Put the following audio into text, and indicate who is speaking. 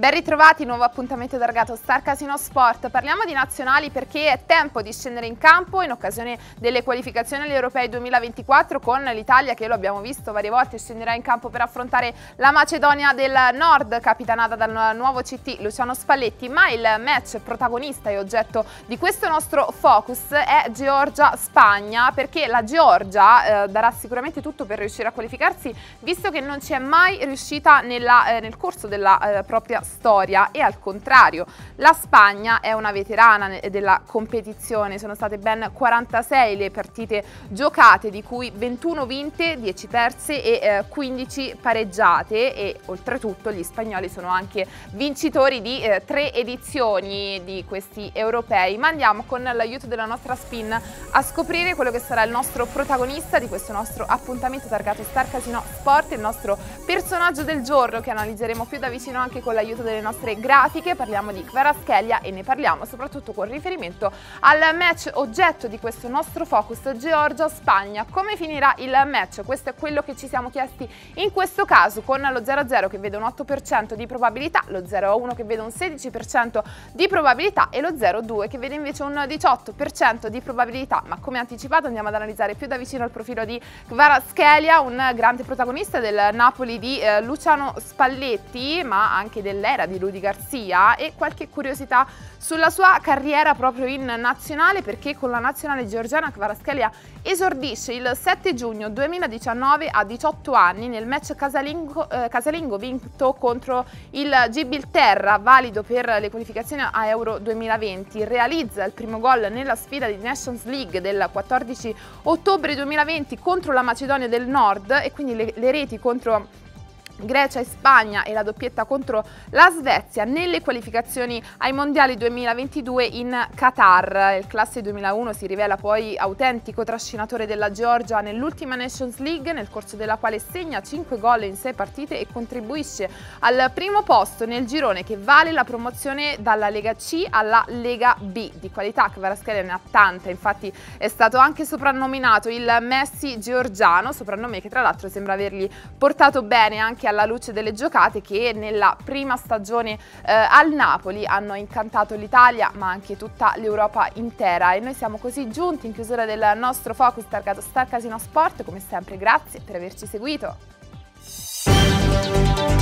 Speaker 1: Ben ritrovati, nuovo appuntamento targato Star Casino Sport. Parliamo di nazionali perché è tempo di scendere in campo in occasione delle qualificazioni agli Europei 2024 con l'Italia che, lo abbiamo visto varie volte, scenderà in campo per affrontare la Macedonia del Nord, capitanata dal nuovo CT Luciano Spalletti, ma il match protagonista e oggetto di questo nostro focus è Georgia-Spagna, perché la Georgia darà sicuramente tutto per riuscire a qualificarsi, visto che non ci è mai riuscita nel corso della propria storia, e al contrario la Spagna è una veterana della competizione. Sono state ben 46 le partite giocate, di cui 21 vinte, 10 perse e 15 pareggiate, e oltretutto gli spagnoli sono anche vincitori di 3 edizioni di questi europei. Ma andiamo con l'aiuto della nostra spin a scoprire quello che sarà il nostro protagonista di questo nostro appuntamento targato Star Casino Sport, il nostro personaggio del giorno che analizzeremo più da vicino anche con l'aiuto delle nostre grafiche. Parliamo di Kvaratskhelia e ne parliamo soprattutto con riferimento al match oggetto di questo nostro focus, Georgia-Spagna. Come finirà il match? Questo è quello che ci siamo chiesti in questo caso, con lo 0-0 che vede un 8% di probabilità, lo 0-1 che vede un 16% di probabilità e lo 0-2 che vede invece un 18% di probabilità. Ma come anticipato andiamo ad analizzare più da vicino il profilo di Kvaratskhelia, un grande protagonista del Napoli di Luciano Spalletti, ma anche dell'era di Rudi Garcia, e qualche curiosità sulla sua carriera proprio in nazionale, perché con la nazionale georgiana Kvaratskhelia esordisce il 7 giugno 2019 a 18 anni nel match casalingo vinto contro il Gibilterra, valido per le qualificazioni a Euro 2020. Realizza il primo gol nella sfida di Nations League del 14 ottobre 2020 contro la Macedonia del Nord, e quindi le reti contro Grecia e Spagna e la doppietta contro la Svezia nelle qualificazioni ai mondiali 2022 in Qatar. Il classe 2001 si rivela poi autentico trascinatore della Georgia nell'ultima Nations League, nel corso della quale segna 5 gol in 6 partite e contribuisce al primo posto nel girone che vale la promozione dalla Lega C alla Lega B. Di qualità Kvaratskhelia ne ha tanta, infatti è stato anche soprannominato il Messi georgiano, soprannome che tra l'altro sembra avergli portato bene anche alla luce delle giocate che nella prima stagione al Napoli hanno incantato l'Italia ma anche tutta l'Europa intera. E noi siamo così giunti in chiusura del nostro focus targato Star Casino Sport. Come sempre grazie per averci seguito.